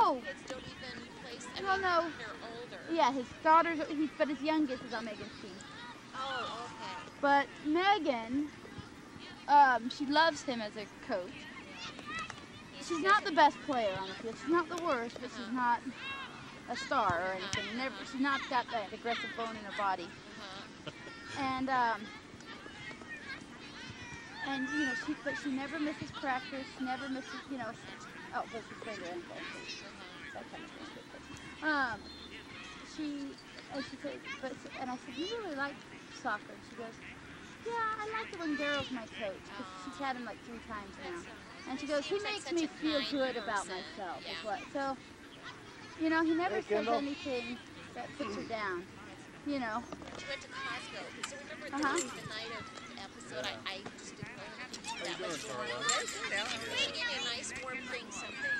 No. Kids don't even place. Well, no. They're older. Yeah, his daughters, but his youngest is on Megan's team. Oh, okay. But Megan, she loves him as a coach. She's not the best player on the field. She's not the worst, but she's not a star or anything. She's not got that aggressive bone in her body. And you know, but she never misses practice. Never misses, you know. Oh, but she sprained her ankle. That kind of thing. She said, and I said, you really like soccer? And she goes, yeah, I like it when Daryl's my coach, because she's had him like 3 times now. And she goes, he makes me feel good about myself. Is what. So, you know, he never says anything that puts her down. You know. She went to Costco. So remember the night of the episode, I just didn't know that much more. They gave me a nice warm drink, something.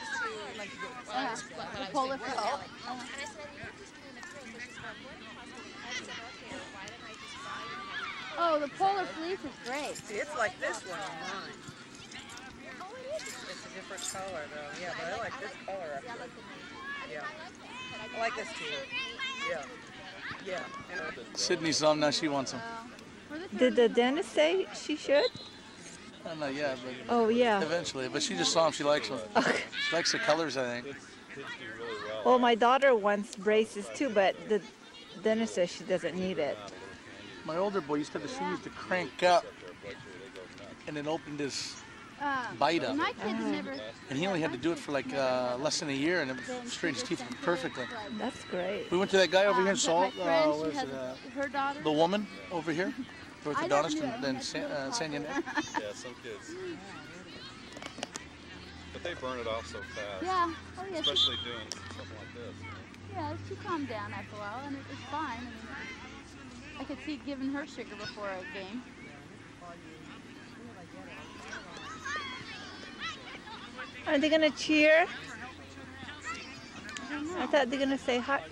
The polar fleece. And I said, you're just doing a drink. And she's going, going to Costco. I said, okay, well, why didn't I just buy it? Oh, the polar fleece is great. See, it's like this one on mine. Oh, it is. It's a different color, though. Yeah, but I like this color. Yeah, I like the navy. Yeah. I like that. I like this too. Yeah. Yeah. Sydney's some now. She wants them. Did the dentist say she should? Not yet, but Oh, yeah. eventually. But she just saw them. She likes them. She likes the colors, I think. Well, my daughter wants braces too, but the dentist says she doesn't need it. My older boy used to have the shoes to crank up, and it opened his bite up. My kids never. And he only had to do it for like less than a year, and it straightened his teeth perfectly. That's great. We went to that guy over here in But Salt. my friend, What she is has it? her daughter. The woman over here, orthodontist, I and then San Diego. Yeah, some kids. But they burn it off so fast. Yeah. Oh yeah. Especially doing something like this. Yeah, she calmed down after a while, and it was fine. I mean, I could see giving her sugar before a game. Are they gonna cheer? I don't know. I thought they're gonna say hi.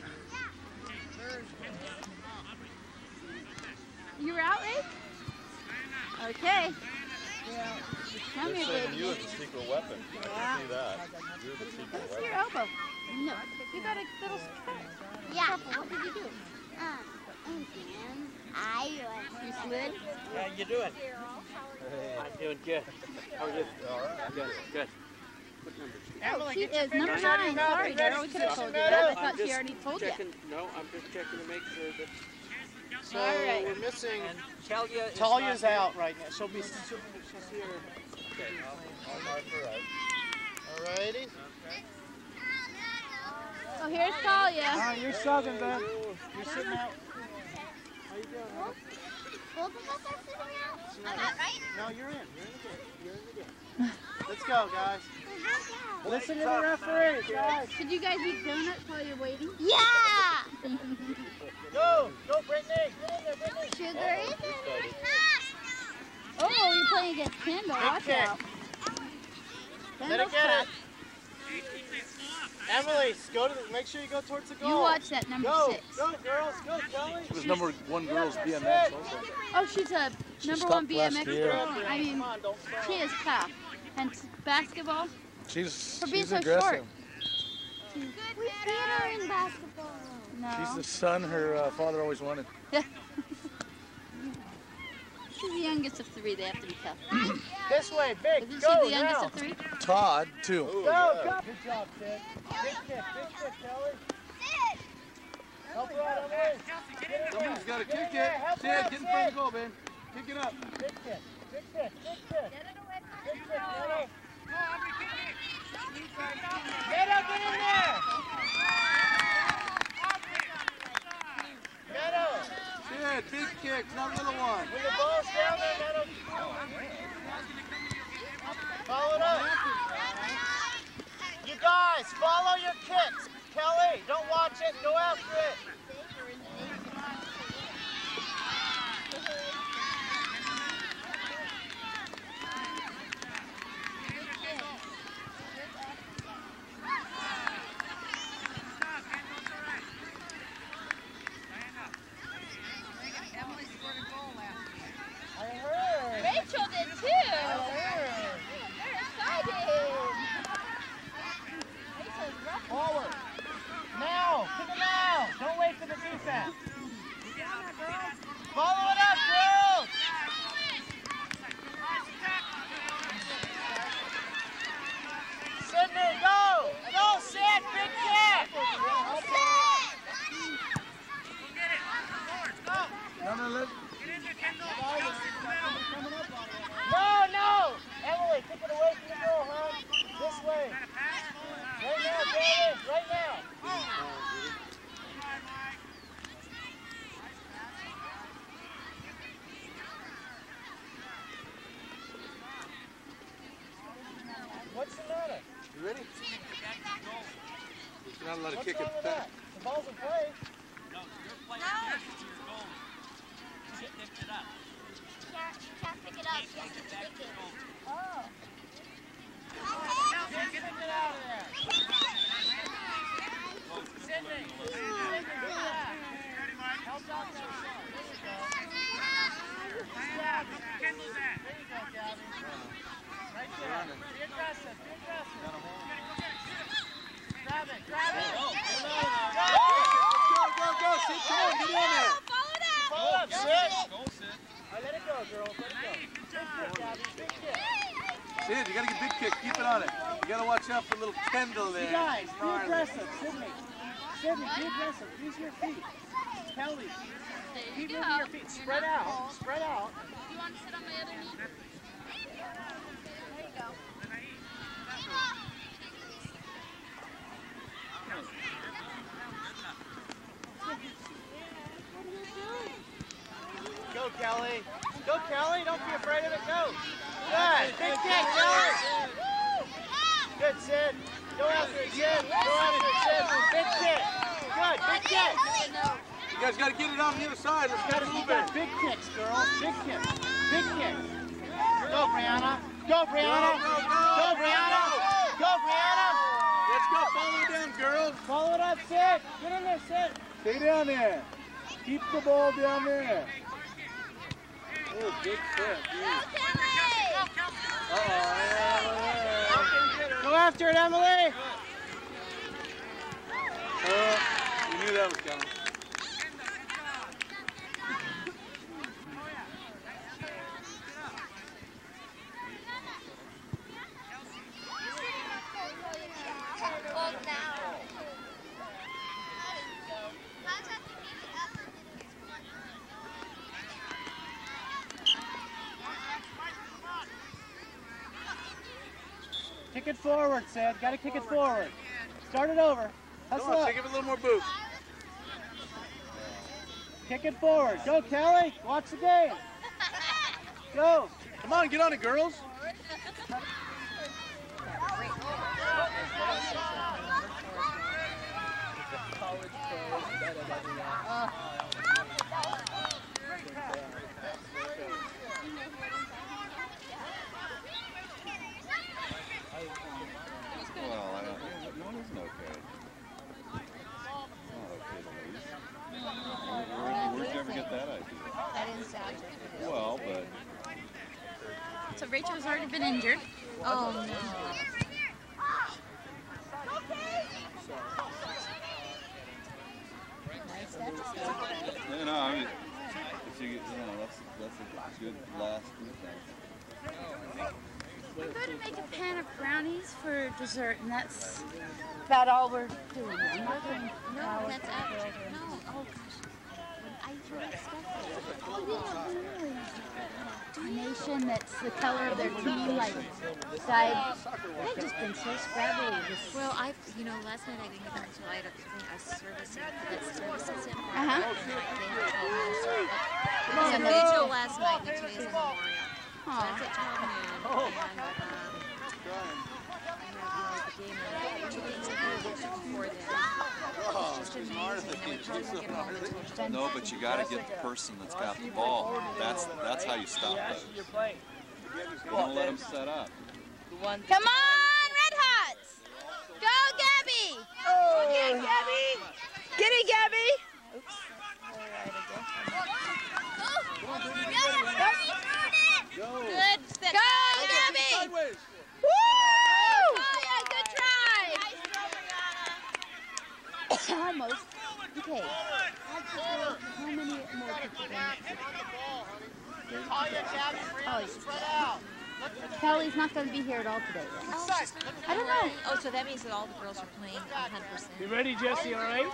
You're out, Ray? Okay. Come They're here, saving baby. you as a secret weapon. I can see that. You're the secret Let's see weapon. your elbow. No, you got a little cut. Yeah. What did you do? And I You slid? How you doing? I'm doing good. How are you? All right. Good, good. Oh, she is number 9. Sorry, Daryl. We could have told you that. I thought she already told you. No, I'm just checking to make sure that. So All right. we're missing. And Talia is Talia's not- out right now. She'll be. She's here. Okay, I'll mark her out. Alrighty. Oh, here's Talia. Ah, you're southern, man. You're sitting out. How you doing? Huh? both of us are sitting out. I'm not right. No, you're in. You're in the game. Let's go, guys. Listen to the referee, guys. Should you guys eat donuts while you're waiting? Yeah. Go, Brittany. Get in there, Brittany. Sugar is in Oh, you're playing against Kendall. Watch kick. out. Let Kendall's her get tough. it. Emily, go to make sure you go towards the goal. You watch that number Go, 6. go, girls, go, Kelly. She was number 1 girls BMX also. Oh, she's a number 1 stopped last BMX year. girl. I mean, Come on, don't stop. she is tough. And basketball, She's For being so aggressive. short. We beat her in basketball. no. She's the son her father always wanted. She's the youngest of 3. They have to be tough. This way, big. Isn't Go she the youngest now. of 3? Todd, too. Go, go. Good job, Sid. Big kick, Kelly. Help her out, Emily. Get in there. Somebody's got to Get in kick there. it. Help her Sid, out, get in front of Sid. the goal, man. Kick it up. Big kick, big kick, big kick. Big kick, Kelly. Get up, get in there. Get up. Sid, big kick, not little one. When the ball's down there, let him. Follow it up. You guys, follow your kicks. Kelly, don't watch it, go after it. Rachel did too. They're excited. Rachel's Forward. Now. Kick it now. Don't wait for the defense. Follow it up, girls. Sydney, go. Go, Sid. Big kick. No. Emily, kick it away from the goal, huh? This way. Right now, David. Right now. What's the matter? You ready? You're not allowed to kick it What's wrong with back. that? The ball's in play. No, you're playing this to your goal. She picked it up. You can't pick it up. You have to kick it. Oh. Get it out of there. Sydney. Sydney, do that. Help out there. There you go. Gabby. There you go, Gabby. Right there. Be aggressive. Be aggressive. Grab it. Grab it. Go. Sid, come on, get in there. Follow up, Sid. All right, let it go, girls. Let it go. Big kick, Gabby. Big kick. Sid, you gotta get big kick. Keep it on it. You gotta watch out for little Kendall there. You guys, be aggressive. Sydney. Sydney, be aggressive. Use your feet. Kelly. Keep moving your feet. Spread out. Spread out. You want to sit on my other knee? There you go. Go, Kelly. Go, Kelly. Don't be afraid of it. Go. Good. Big kick, Kelly. Good, Sid. Go after it, Sid. Go after it, Sid. Big kick. Good. Big kick. You guys gotta get it on the other side. Let's get it You moving. got big kicks, girls. Big kicks. Big kicks. Go, Brianna. Go, Brianna. Go, Brianna. Go, Brianna. Let's go. Follow it down, girls. Follow it up, Sid. Get in there, Sid. Stay down there. Keep the ball down there. Oh, big foot. Go after it, Emily. You knew that was coming. Kick it forward, Sid. Got to kick it forward. Start it over. Come Hustle on, up. take it a little more boost. Kick it forward. Go, Kelly. Watch the game. Go. Come on, get on it, girls. So Rachel's already been injured. Oh no. You know, I mean, if you that's a good last defense. We're going to make a pan of brownies for dessert, and that's about all we're doing. I'm not doing No, that's after. No, oh gosh. I really expected it. nation that's the color of their team, like died. They've just been so scrappy. Well, last night I didn't get there until I had a service that services him. Uh-huh. There was a vigil last night, and today's a memorial. So that's at 12 noon. And the game and 2 days before then. It's just amazing. And we probably won't get home until No, but you got to get the person that's got the ball. That's how you stop those. You don't let them set up. Come on, Red Hots! Go, Gabby! Oh, get Gabby! Get it, Gabby! Oops. Good. Go, Gabby! Sideways. Woo! Oh, yeah, good try! Almost. Okay. How many more people? Kelly's not going to be here at all today. I don't know. Oh, so that means that all the girls are playing 100%. You ready, Jesse? All right?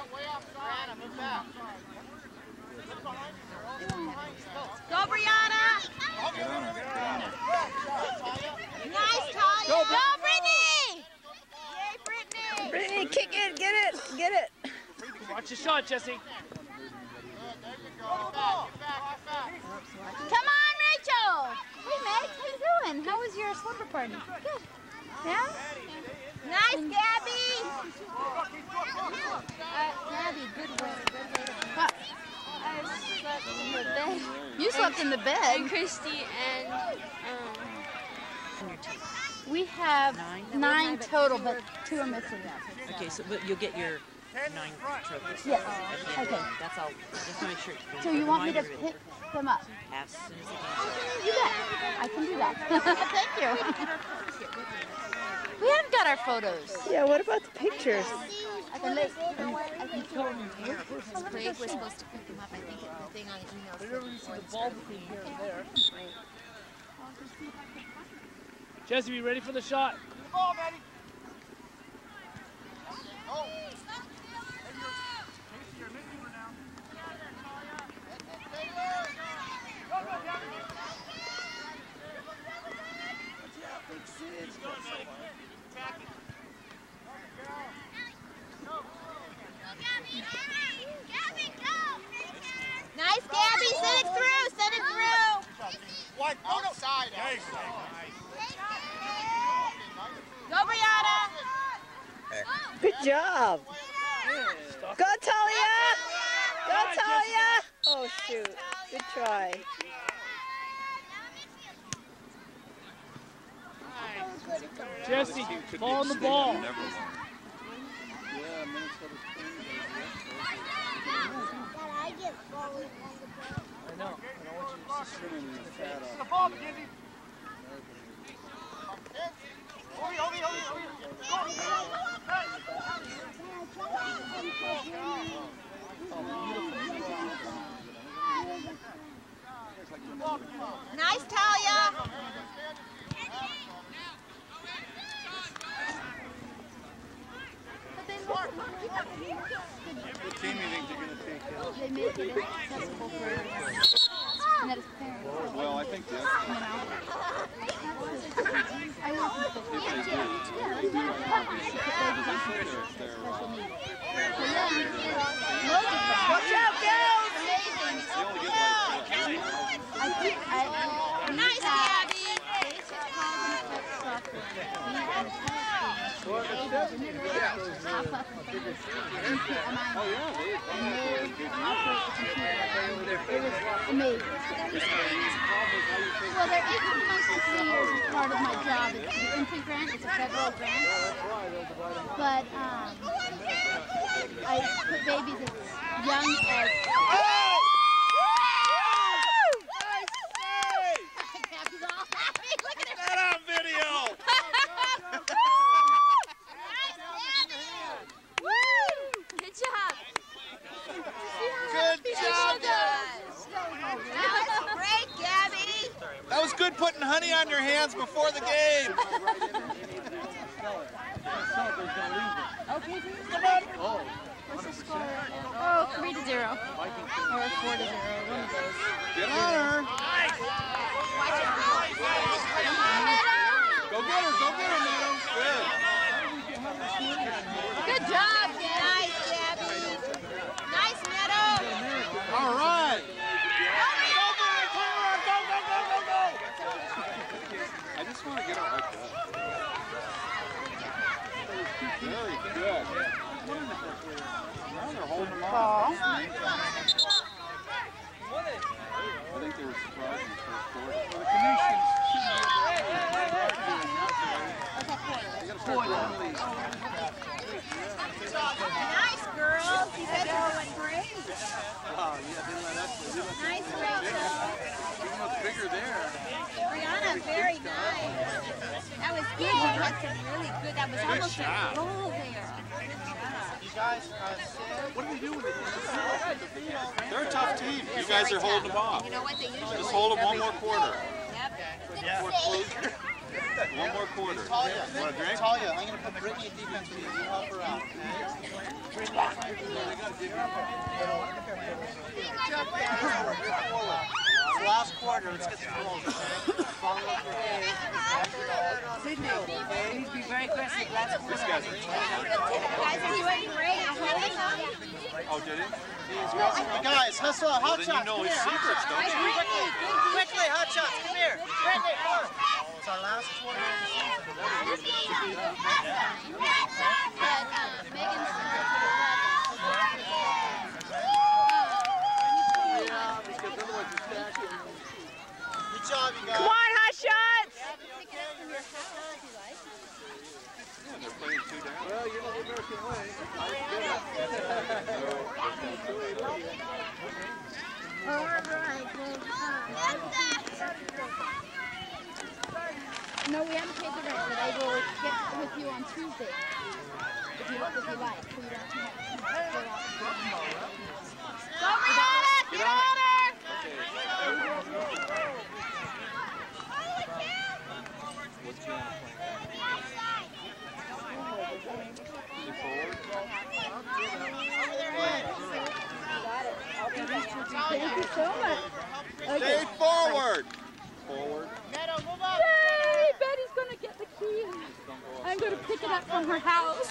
Go, Brianna! Nice, Talia! Go, Brittany! Yay, Brittany! Brittany, kick it, get it, get it. Watch your shot, Jesse. Come on, Rachel! Hey, Meg, how you doing? How was your slumber party? Good. Yeah? Nice, Gabby! Gabby, good way to fuck. I slept in the bed. You slept in the bed? And Christy and we have 9 total, but 2 are missing. Okay, so but you'll get your 9 trophies. Yes. Okay. Okay. That's all. Just to make sure. So you want me to pick them up? As soon as You bet. I can do that. Thank you. We haven't got our photos. Yeah, what about the pictures? Craig was supposed to pick them up. I think the thing on the email said the ball between here and there. Jesse, you ready for the shot? Come on, Maddie. Oh. Nice, Gabby. Send it through. Send it through. One outside. Go, Brianna. Good job. Go, Talia. Go, Talia. Oh, shoot. Good try. Jesse, ball on the ball. I know. I want you to sit in the face. The ball, Mackenzie. Nice, Talia. What team do you think they're going to take out? They make it accessible for everyone. And that is parents. Well, I think that's... I work with special needs. Yeah, that's not a problem. She put babies on special needs. So yeah, Watch out, girls! amazing. I think Nice, Gabby. basic cause and effect software. It was amazing. Well, they're 18 months to 3 years as part of my job. It's the infant grant. It's a federal grant. But I put babies as young as... Gabby's all happy. Look at her. That on video! Good job. Good job! That was great, Gabby. That was good putting honey on your hands before the game. Okay, what's the score? Oh, 3-0. Or 4-0. One of those. Get on her. Go get her, Meadow. Good. Good job, Gabby. Nice, Gabby. Nice, Meadow. All right. I just want to get out like that. Very good. Now they're holding them off. I think they were surprised in the first quarter. The Canadians Nice, girls. You guys are doing great. Oh, yeah, they let us. Nice, Rachel. Even though it's bigger there. Brianna, very nice. That was good. You had some really good. That was almost a goal there. Good job. What do they do with it? They're a tough team. You guys are holding them off. You know what they usually Just hold them one more quarter. Yep. One more quarter. Talia, Want a drink? Talia, I'm going to put Brittany in defense for you. You help her out, okay? Last quarter, let's get some goals, okay? Follow up your game. Sydney, you need to be very aggressive. Last These guys are tough. Guys, are you ready? Oh, did he? Guys, hustle, hot Well, shots. then you know his secrets, don't you? Quickly, hot shots, come here. Brittany, come on. It's our last quarter of the season. But Megan's to the left. Good job, you guys. Come on, hot shots! Pick it up from your house if you like. Yeah, they're playing two down. Well, you know the American way. No, we haven't paid the rent, but I will get with you on Tuesday. If you like, so you don't have to go out. Go, Rihanna! Get on her! What's Gianna playing? Is he forward? Thank you so much. Stay forward! Forward. Yay! Betty's gonna get the key. I'm gonna pick it up from her house.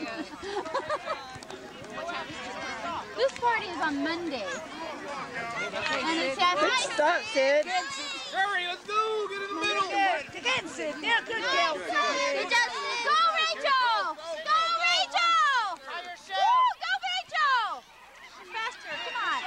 This party is on Monday. And it's at Good stuff, Sid. Hurry, let's go! Get in the middle! Good, Sid. Yeah, good girl, Sid. Go, Rachel! Go, Rachel! Woo, go, Rachel! Faster, come on.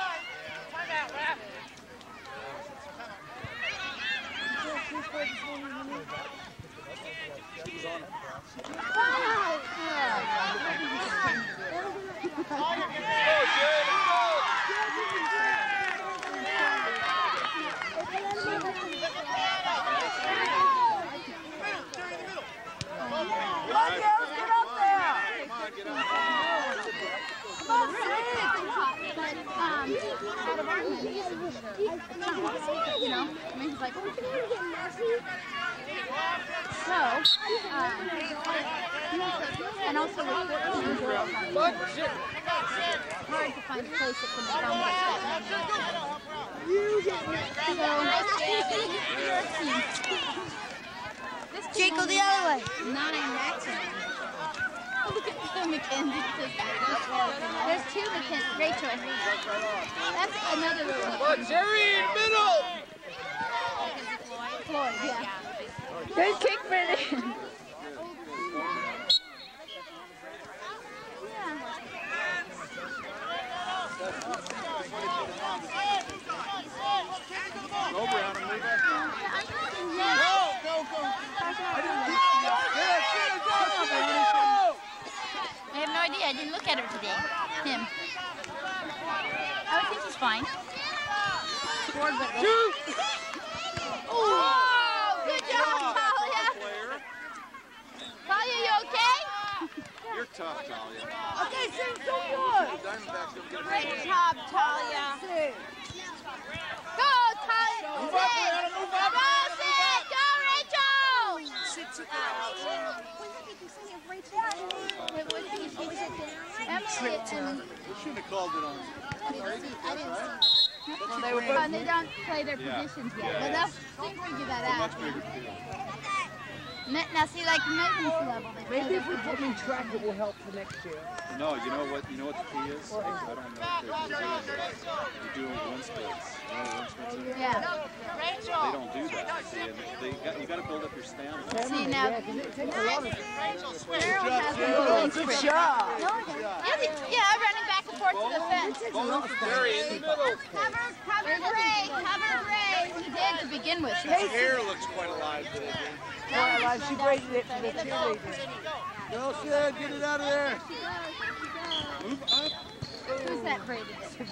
Out of our money, you know, I mean, he's like, oh, can you get messy? So, and also we're 14 girls on the hard to find a place that can become like that. So, Jake, go the other way. 9 maximum. Look at the Mackenzie sisters. There's 2 Mackenzie. Rachel. That's another one. Come on, Jerry, in the middle! Floyd, yeah. Good kick, Brittany. Go, Brown, and leave us. Go! I have no idea. I didn't look at her today. Him. I would think he's fine. Bored, but oh, good job, Talia. Talia, you okay? You're tough, Talia. Okay, Sue, so good. Great job, Talia. Go, Talia. Move up, Brianna, move up. Go, Sid. Go, Rachel. Emily and We shouldn't have called it on. I didn't see. And they don't play their positions yet, but they'll figure that out. Much bigger field. Now see, like Megan's level, they Maybe if we put me track, it will help for next year. No, you know what the key is? I don't know if they're doing it. You're doing one splits. You know what one splits are? Yeah. They don't do that. See, and you got to build up your stamina. See now, Cheryl has a Oh, good shot. yeah, running back and forth to the fence. Jerry, in the middle. Cover Ray. He did to begin with. Her hair looks quite alive today. She braided it for the cheerleaders. Go, Sid, get it out of there. Move up. Who's that braided it? Sid.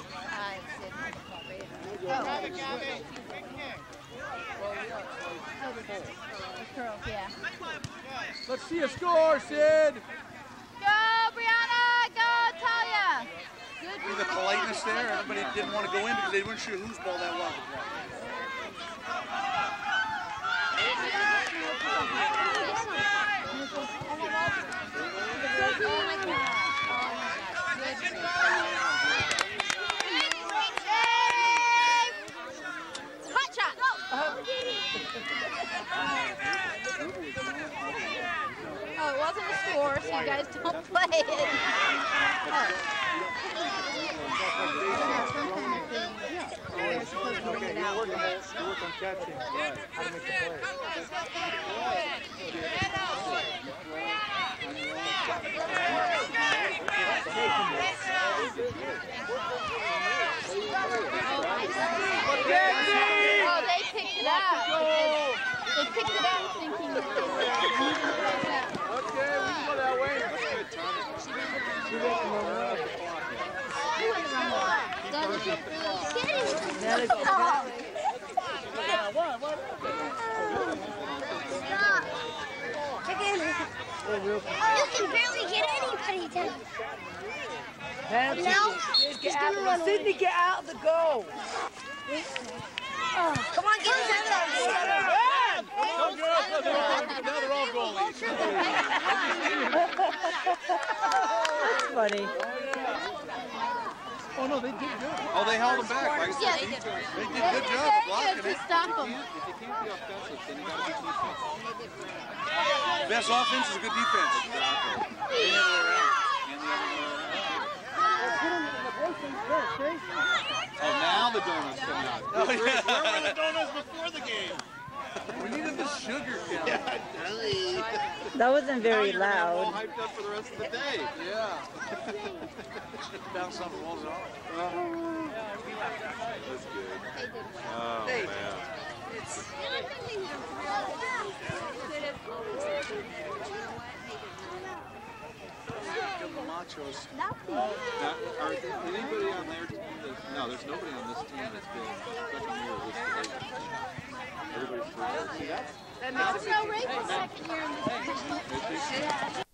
Oh, the curls, yeah. Let's see a score, Sid. Go, Brianna! Go, didn't want to go in because they weren't sure whose ball that was. Hot shot! Oh, it wasn't a score, so you guys don't play it. They're supposed to bring it out. You work on catching. How to make the play. Oh, they picked it up. They picked it up thinking that they were moving the place out. Okay, we can go that way. You can barely get anybody down. Nancy, Sydney, get out of the goal. Come on, get us out of there. They're all goalies. That's funny. Oh no, they did good. Oh, they held them back. Like I said, Yeah, they did. defense. They did a good job blocking To it. stop them. If you can't be offensive, then you gotta be defensive. Best offense is a good defense. Exactly. The other way around. And the other way around. Oh, now the donuts coming out. Oh, yeah. Where were the donuts before the game? We needed the sugar count. That wasn't very All loud. hyped up for the rest of the day. Yeah. Bounce off the walls off. That's good. Oh, Hey. man. Give the machos. Now, are anybody on their team no, there's nobody on this team that's been second year of this division. Everybody's first. See, that's Also, Rachel's second year in this division.